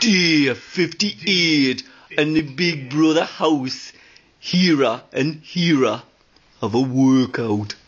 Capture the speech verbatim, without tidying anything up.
Day fifty-eight in the Big Brother house. Hira and Hira have a workout.